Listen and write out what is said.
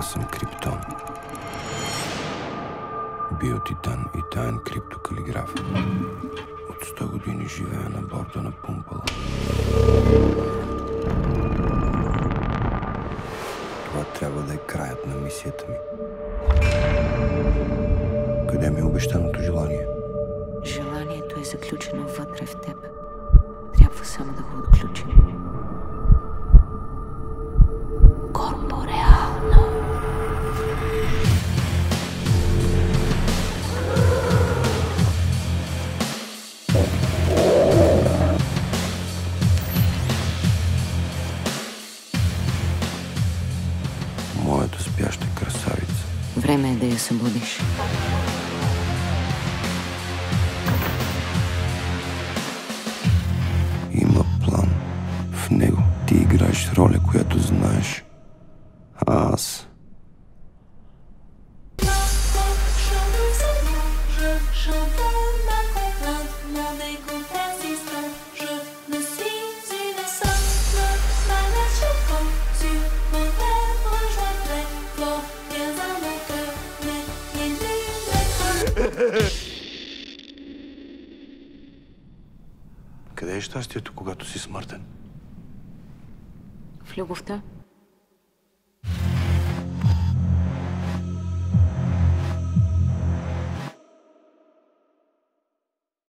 Аз съм криптон. Биотитан и таен криптокалиграф. От 100 години живея на борда на Пумпала. Това трябва да е краят на мисията ми. Къде ми е обещаното желание? Желанието е заключено вътре в теб. Трябва само да го отключим. Корпореално. Моята спяща красавица. Време е да я събудиш. Има план. В него ти играеш роля, която знаеш. А аз... Къде е щастието, когато си смъртен? В любовта.